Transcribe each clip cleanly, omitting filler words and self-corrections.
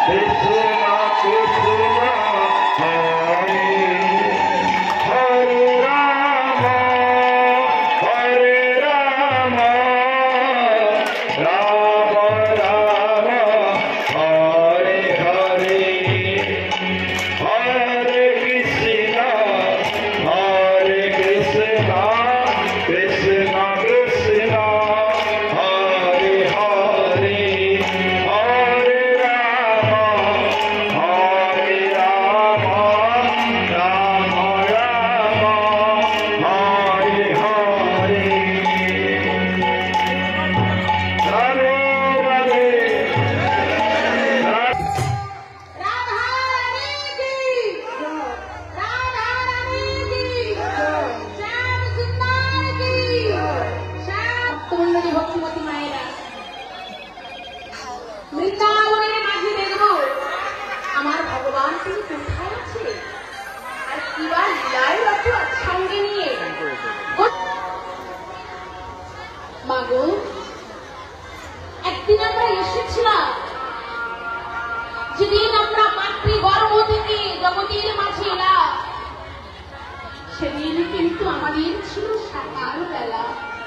মাগো একদিন আমরা এসেছিলাম, যেদিন আমরা মাতৃগর্ভ থেকে জগতের মাঝে এলাম, সেদিন কিন্তু আমাদের ছিল সকাল বেলা।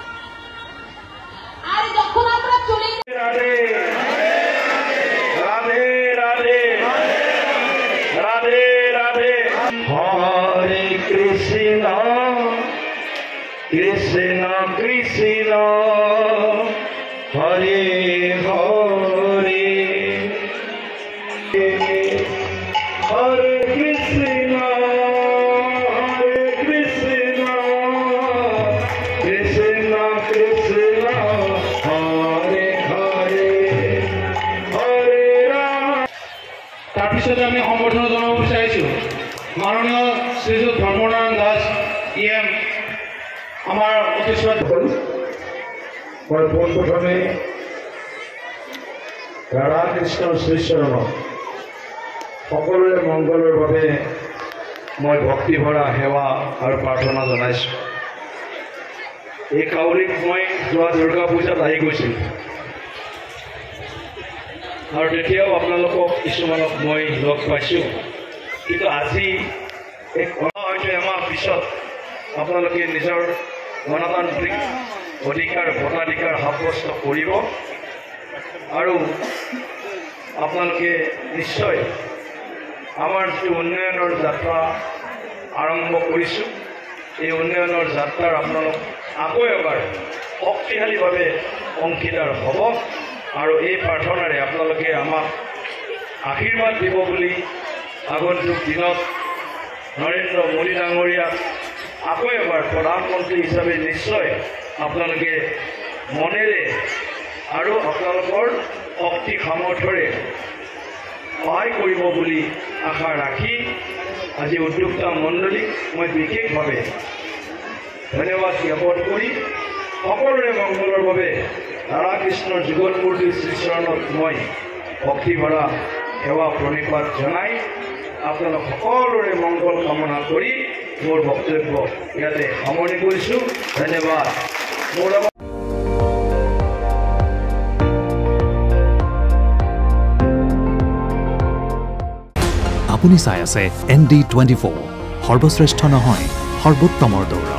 আর যখন আমরা চলে রাধে রাধে রাধে রাধে রাধে হরে কৃষ্ণ কৃষ্ণ কৃষ্ণ হরে হরে হরে কৃষ্ণ কৃষ্ণ কৃষ্ণ হরে হরে হরে রাম। তাৰপিছতে আমি সম্বৰ্ধনা জনাব বিচাৰিছোঁ মাননীয় শ্ৰীযুত ধৰ্মনাৰায়ণ দাস EM আমাৰ অতি শ্ৰদ্ধেয়। মই পোনপ্ৰথমে ৰাধা কৃষ্ণ শ্ৰীচৰণক সকলোৰে মংগলৰ বাবে মই ভক্তিভৰা সেৱা আৰু প্ৰাৰ্থনা জনাইছোঁ। এই কাউৰীত মই যোৱা দুৰ্গা পূজাত আহি গৈছিলোঁ আৰু তেতিয়াও আপোনালোকক কিছুমানক মই লগ পাইছোঁ, কিন্তু আজি এক হয়তো এমাহ পিছত আপোনালোকে নিজৰ গণতান্ত্ৰিক অধিকাৰ ভোটাধিকাৰ সাব্যস্ত কৰিব আৰু আপোনালোকে নিশ্চয় আমাৰ যি উন্নয়নৰ যাত্ৰা আৰম্ভ কৰিছোঁ, এই উন্নয়নৰ যাত্ৰাৰ আপোনালোক আকৌ এবাৰ শক্তিশালীভাৱে অংশীদাৰ হ'ব আৰু এই প্ৰাৰ্থনাৰে আপোনালোকে আমাক আশীৰ্বাদ দিব বুলি আগন্তুক দিনত নৰেন্দ্ৰ মোদী ডাঙৰীয়াক আকৌ এবাৰ প্ৰধানমন্ত্ৰী হিচাপে নিশ্চয় আপোনালোকে মনেৰে আৰু আপোনালোকৰ শক্তি সামৰ্থ্যৰে সহায় কৰিব বুলি আশা ৰাখি আজি উদ্যোক্তা মণ্ডলীক মই বিশেষভাৱে ধন্যবাদ জ্ঞাপন কৰি সকলোৰে মংগলৰ বাবে ৰাধা কৃষ্ণৰ যুগলমূৰ্তি শ্ৰীচৰণত মই ভক্তিভৰা সেৱা প্ৰণিপাত জনাই আপোনালোক সকলোৰে মংগল কামনা কৰি মোৰ বক্তব্য ইয়াতে সামৰণি কৰিছোঁ। ধন্যবাদ। মোৰ আপুনি চাই আছে ND24, সৰ্বশ্ৰেষ্ঠ নহয় সৰ্বোত্তমৰ দৌৰা।